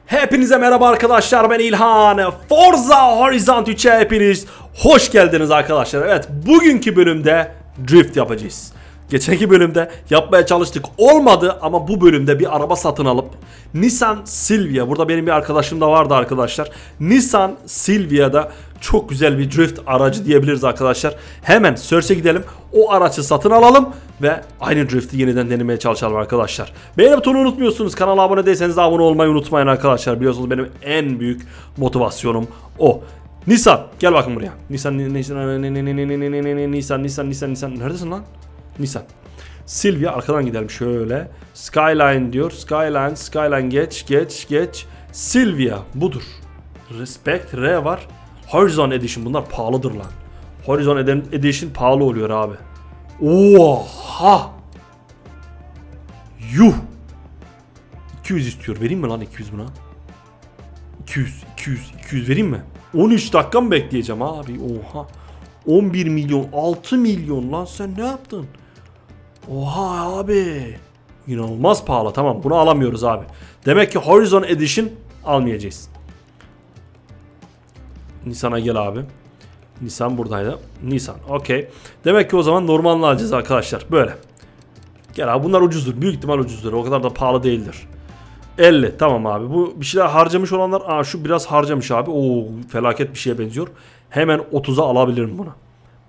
Hepinize merhaba arkadaşlar, ben İlhan. Forza Horizon 3'e hepiniz hoş geldiniz arkadaşlar. Evet, bugünkü bölümde drift yapacağız. Geçenki bölümde yapmaya çalıştık, olmadı ama bu bölümde bir araba satın alıp Nissan Silvia, burada benim bir arkadaşım da vardı arkadaşlar. Nissan Silvia'da çok güzel bir drift aracı diyebiliriz arkadaşlar. Hemen search'e gidelim, o araçı satın alalım ve aynı drift'i yeniden denemeye çalışalım arkadaşlar. Beğeni butonunu unutmuyorsunuz, kanala abone değilseniz de abone olmayı unutmayın arkadaşlar. Biliyorsunuz benim en büyük motivasyonum o. Nissan gel bakın buraya. Nissan neredesin lan? Nissan Silvia, arkadan gidelim şöyle. Skyline diyor. Skyline geç. Silvia budur. Respect R var. Horizon Edition, bunlar pahalıdır lan. Horizon Edition pahalı oluyor abi. Oha. Yuh. 200 istiyor. Vereyim mi lan 200 buna? 200 vereyim mi? 13 dakika mı bekleyeceğim abi? Oha. 11 milyon, 6 milyon lan, sen ne yaptın? Oha abi. İnanılmaz pahalı. Tamam, bunu alamıyoruz abi. Demek ki Horizon Edition almayacağız. Nissan'a gel abi. Nissan buradaydı. Nissan okey. Demek ki o zaman normalini alacağız arkadaşlar. Böyle. Gel abi, bunlar ucuzdur. Büyük ihtimal ucuzdur. O kadar da pahalı değildir. 50 tamam abi. Bu bir şeyler harcamış olanlar. Şu biraz harcamış abi. Oo, felaket bir şeye benziyor. Hemen 30'a alabilirim bunu.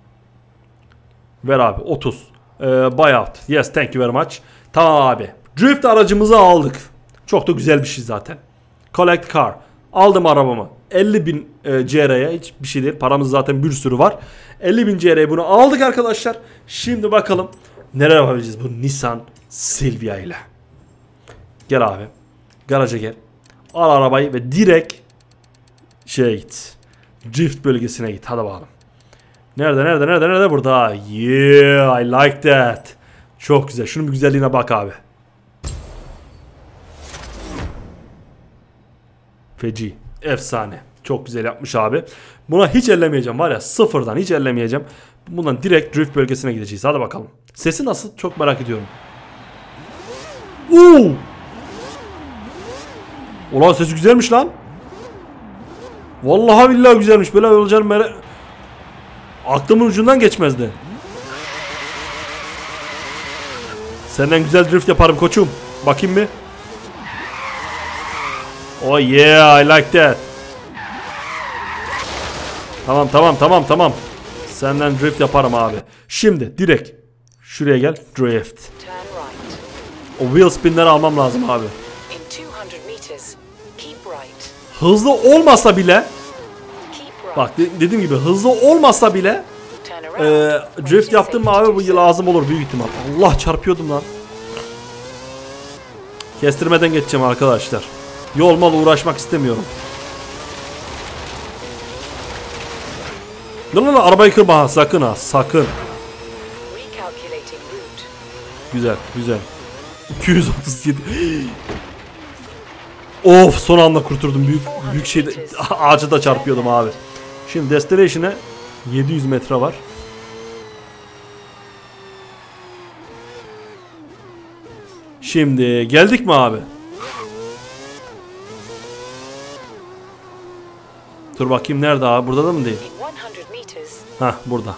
Ver abi 30. Buyout. Yes, thank you very much. Tamam abi. Drift aracımızı aldık. Çok da güzel bir şey zaten. Collect car. Aldım arabamı. 50.000 CR'ye hiçbir şey değil. Paramız zaten bir sürü var. 50.000 CR'ye bunu aldık arkadaşlar. Şimdi bakalım nereye yapabileceğiz bu Nissan Silvia ile. Gel abi. Garaja gel. Al arabayı ve direkt şeye git. Drift bölgesine git. Hadi bakalım. Nerede? Burada. Yeah, I like that. Çok güzel. Şunun bir güzelliğine bak abi. Feci. Efsane. Çok güzel yapmış abi. Buna hiç ellemeyeceğim var ya. Sıfırdan hiç ellemeyeceğim. Bundan direkt drift bölgesine gideceğiz. Hadi bakalım. Sesi nasıl? Çok merak ediyorum. Ulan sesi güzelmiş lan. Vallahi billahi güzelmiş. Böyle olacağını aklımın ucundan geçmezdi. Senden güzel drift yaparım koçum. Bakayım bir. Oh yeah, I like that. Tamam. Senden drift yaparım abi. Şimdi direkt şuraya gel, drift. O wheel spinleri almam lazım abi. Hızlı olmasa bile, bak dediğim gibi hızlı olmasa bile drift yaptım mı abi bu lazım olur büyük ihtimal. Allah, çarpıyordum lan. Kestirmeden geçeceğim arkadaşlar. Yolma uğraşmak istemiyorum. Lan arabayı kırma ha, sakın ha, sakın. Güzel. 237. Of, son anda kurtuldum. Büyük şeyde ağaca da çarpıyordum abi. Şimdi destination'e 700 metre var. Şimdi geldik mi abi? Dur bakayım, nerede abi? Burada da mı değil? Hah, burada.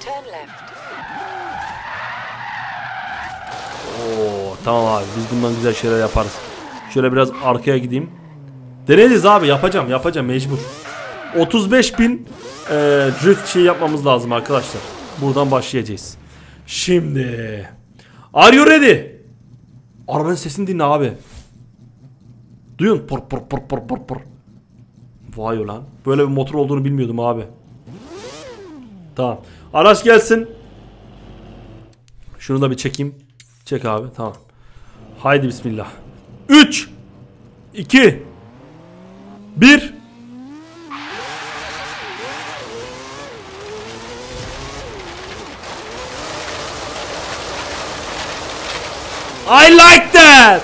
Oo, tamam abi, biz bundan güzel şeyler yaparız. Şöyle biraz arkaya gideyim. Deneyeceğiz abi, yapacağım mecbur. 35.000 drift şey yapmamız lazım arkadaşlar. Buradan başlayacağız. Şimdi are you ready? Arabanın sesini dinle abi. Duyun, pır. Vay ulan, böyle bir motor olduğunu bilmiyordum abi. Tamam, araç gelsin. Şunu da bir çekeyim. Çek abi, tamam. Haydi bismillah. 3 2 1. I like that.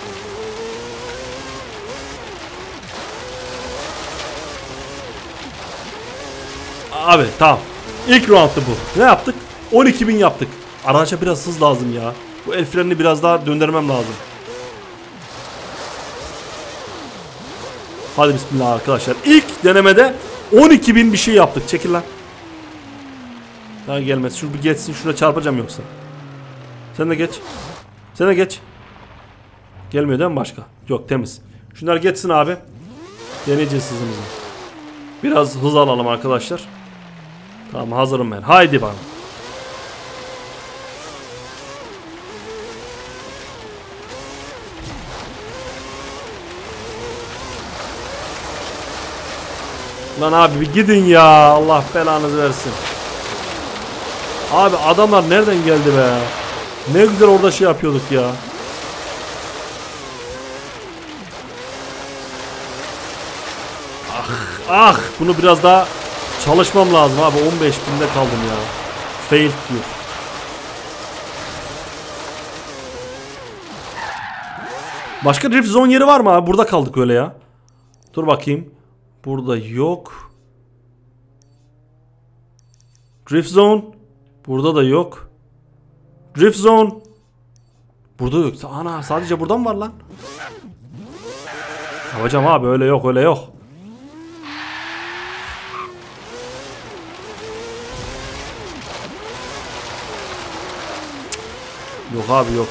Abi tamam. İlk round'tu bu. Ne yaptık? 12.000 yaptık. Araca biraz hız lazım ya. Bu el frenini biraz daha döndürmem lazım. Hadi bismillah arkadaşlar. İlk denemede 12.000 bir şey yaptık. Çekil lan. Daha gelmez. Şu bir geçsin. Şuna çarpacağım yoksa. Sen de geç. Sen de geç. Gelmiyor değil mi başka? Yok, temiz. Şunlar geçsin abi. Deneyeceğiz hızımızı. Biraz hız alalım arkadaşlar. Tamam, hazırım ben. Haydi bana. Lan abi bir gidin ya. Allah belanızı versin. Abi adamlar nereden geldi be? Ne güzel orada şey yapıyorduk ya. Ah, bunu biraz daha çalışmam lazım abi. 15.000'de kaldım ya. Fail diyor. Başka drift zone yeri var mı abi? Burada kaldık öyle ya. Dur bakayım. Burada yok. Drift zone. Burada da yok. Drift zone. Burada yok. Ana, sadece buradan var lan. Yapacağım abi, öyle yok, öyle yok. Yok abi, yok.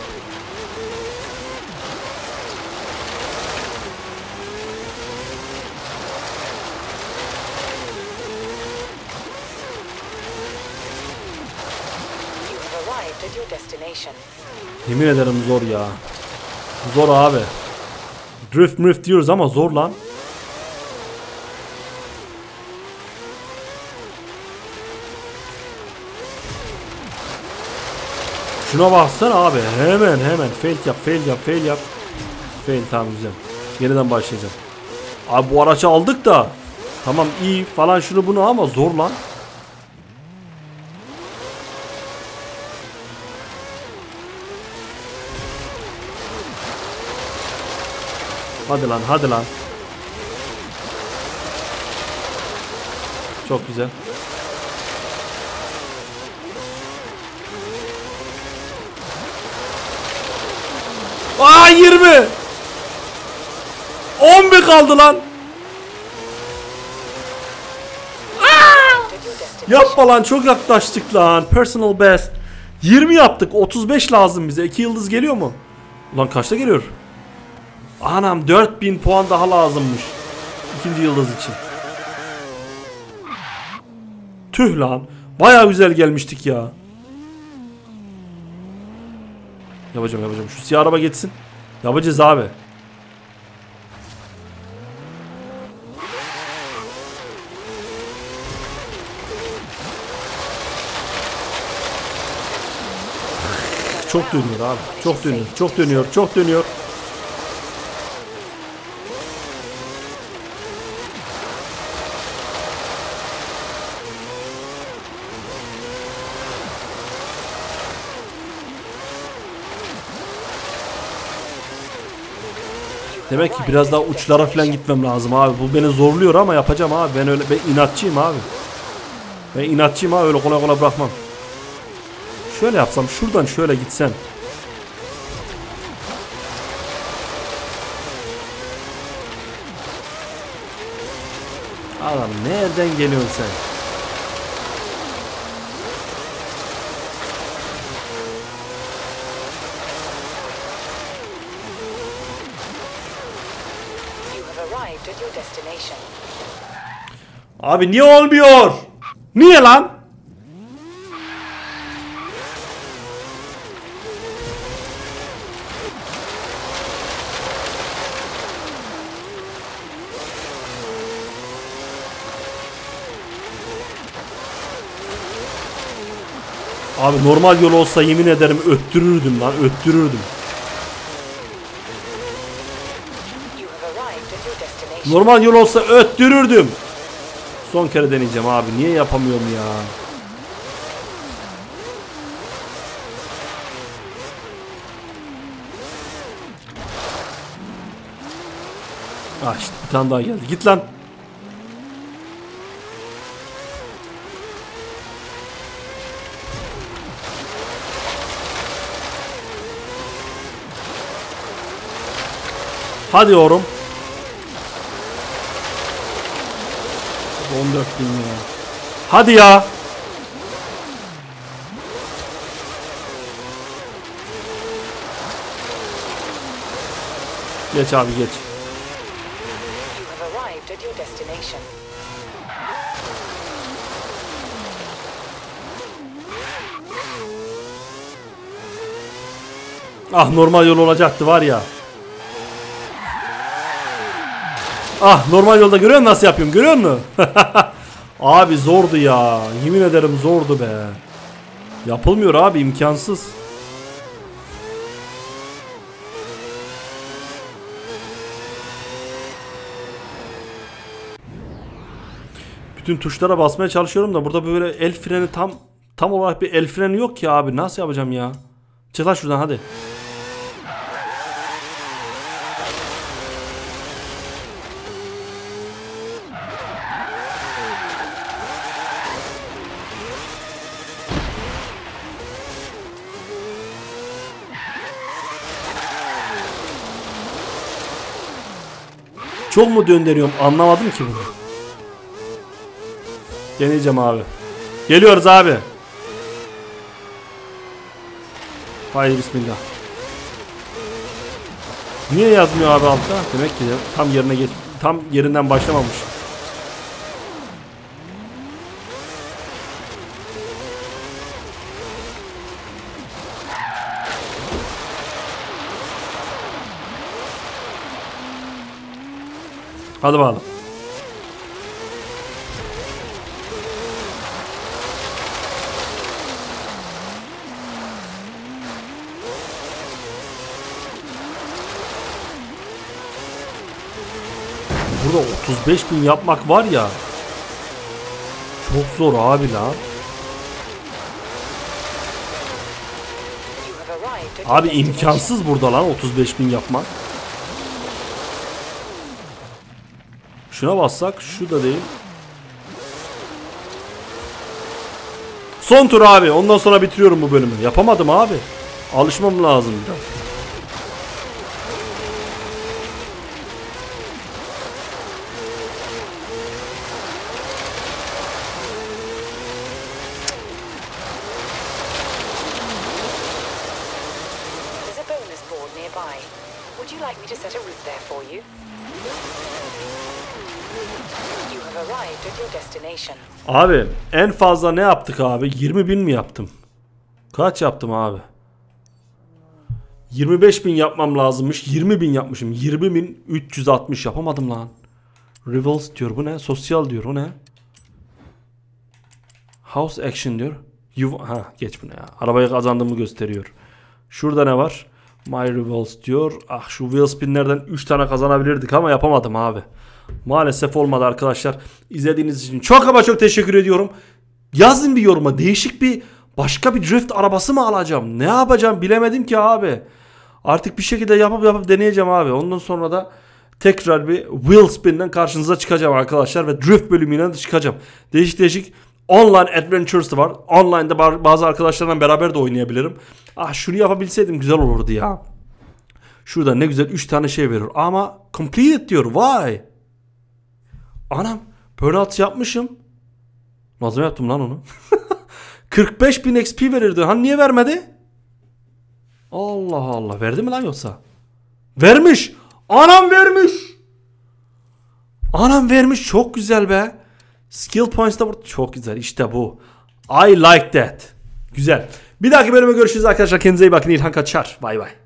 Yemin ederim zor ya. Zor abi. Drift diyoruz ama zor lan. Şuna baksana abi. Hemen fail yap. Fail, tamam, güzel. Yeniden başlayacağım. Abi bu araçı aldık da. Tamam, iyi falan şunu bunu ama zor lan. Hadi lan. Çok güzel. Aa, 20. 11 kaldı lan. Yapma lan, çok yaklaştık lan. Personal best. 20 yaptık. 35 lazım bize. 2 yıldız geliyor mu? Ulan kaçta geliyor? Anam, 4000 puan daha lazımmış. 2. yıldız için. Tüh lan. Baya güzel gelmiştik ya. Yapacağım. Şu siyah araba geçsin. Yapacağız abi. Çok dönüyor abi. Çok dönüyor. Demek ki biraz daha uçlara falan gitmem lazım abi. Bu beni zorluyor ama yapacağım abi. Ben inatçıyım abi. Öyle kolay kolay bırakmam. Şöyle yapsam, şuradan şöyle gitsem. Adam nereden geliyorsun sen? Abi niye olmuyor? Niye lan? Abi normal yol olsa yemin ederim öttürürdüm lan, öttürürdüm. Normal yol olsa öttürürdüm. Son kere deneyeceğim abi. Niye yapamıyorum ya? Ah işte bir tane daha geldi. Git lan. Hadi oğlum. 14.000 ya. Hadi ya. Geç abi geç. Ah normal yol olacaktı var ya. Ah normal yolda görüyor musun nasıl yapıyorum, görüyor musun? Abi zordu ya. Yemin ederim zordu be. Yapılmıyor abi, imkansız. Bütün tuşlara basmaya çalışıyorum da burada böyle el freni tam olarak bir el freni yok ki abi. Nasıl yapacağım ya? Çık lan şuradan hadi. Çok mu döndürüyorum? Anlamadım ki bunu. Deneyeceğim abi. Geliyoruz abi. Haydi bismillah. Niye yazmıyor abi altta? Demek ki tam yerinden başlamamış. Hadi bakalım. Burada 35.000 yapmak var ya. Çok zor abi lan. Abi imkansız burada lan 35.000 yapmak. Şuna bassak, şu da değil. Son tur abi. Ondan sonra bitiriyorum bu bölümü. Yapamadım abi. Alışmam lazım biraz. Abi en fazla ne yaptık abi? 20.000 mi yaptım? Kaç yaptım abi? 25.000 yapmam lazımmış. 20.000 yapmışım. 20.360 yapamadım lan. Rivals diyor. Bu ne? Sosyal diyor. O ne? House action diyor. Geç bunu ya. Arabayı kazandığımı gösteriyor. Şurada ne var? My Rivals diyor. Ah şu wheel spinlerden 3 tane kazanabilirdik ama yapamadım abi. Maalesef olmadı arkadaşlar. İzlediğiniz için çok ama çok teşekkür ediyorum. Yazın bir yoruma. Değişik bir başka bir drift arabası mı alacağım? Ne yapacağım bilemedim ki abi. Artık bir şekilde yapıp deneyeceğim abi. Ondan sonra da tekrar bir wheel spin'den karşınıza çıkacağım arkadaşlar. Ve drift bölümüyle de çıkacağım. Değişik online adventures var. Online'da bazı arkadaşlarla beraber de oynayabilirim. Ah şunu yapabilseydim güzel olurdu ya. Şurada ne güzel 3 tane şey verir. Ama completed diyor. Why? Anam burnout yapmışım. Nasıl yaptım lan onu? 45.000 XP verirdi. Hani niye vermedi? Allah Allah. Verdi mi lan yoksa? Vermiş. Anam vermiş. Anam vermiş. Çok güzel be. Skill points da çok güzel. İşte bu. I like that. Güzel. Bir dahaki bölüme görüşürüz arkadaşlar. Kendinize iyi bakın. İlhan kaçar. Bay bay.